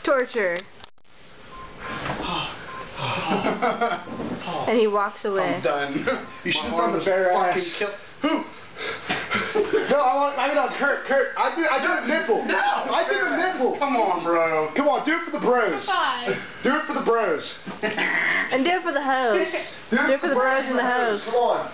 Torture. And he walks away. I'm done. You should have done the bare ass. Who? No, I mean on Kurt. I did the nipple. No, I did the nipple. Come on, bro. Come on, do it for the bros. Do it for the bros. And do it for the hoes. Do it for the bros and the hoes. Come on.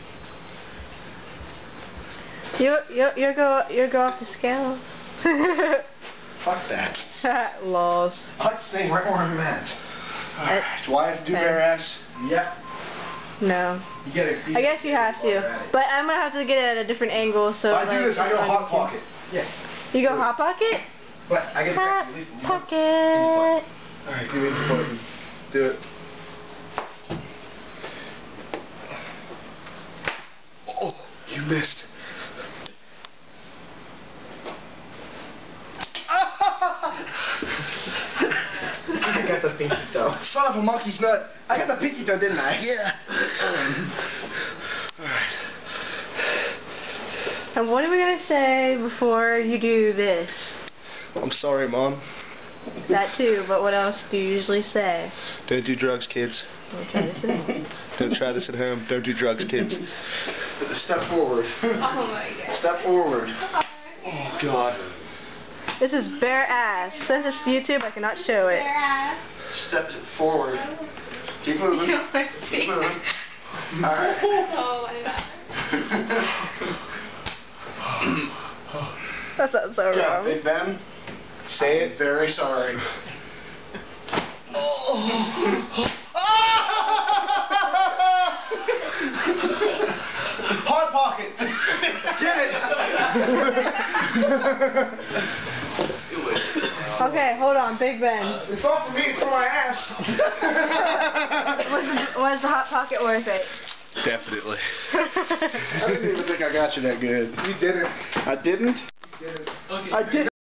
You go off the scale. Fuck that. Lols. I'm staying right where I'm at. Alright, do I have to do bare ass? Yep. No. You get it. I guess you have to. But I'm gonna have to get it at a different angle. So If I do this, I go hot pocket. Yeah. You go hot pocket? But I get Hot at least one. pocket. Alright, give me the button. Do it. Oh, you missed. I got the pinky toe. Son of a monkey's nut. I got the pinky toe, didn't I? Yeah. Alright. And what are we gonna say before you do this? I'm sorry, Mom. That too, but what else do you usually say? Don't do drugs, kids. Don't try this at home. Don't try this at home. Don't do drugs, kids. Step forward. Oh my god. Step forward. Oh, God. This is bare ass. Since it's YouTube, I cannot show it. Step forward. Keep moving. Keep moving. Alright. Oh my god. That sounds so Yeah, wrong. Big Ben. Say it. Very sorry. Hot pocket. Get it. Okay, hold on, Big Ben. It's all for me. It's for my ass. Was the hot pocket worth it? Definitely. I didn't even think I got you that good. You didn't. I didn't? You didn't. I did.